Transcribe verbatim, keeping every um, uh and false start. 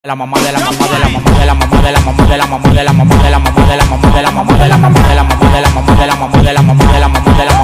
La mamá de la mamá de la mamá de la mamá de la mamá de la mamá de la mamá de la mamá de la mamá de la mamá de la mamá de la mamá de la mamá de la mamá de la mamá de la mamá de la mamá de la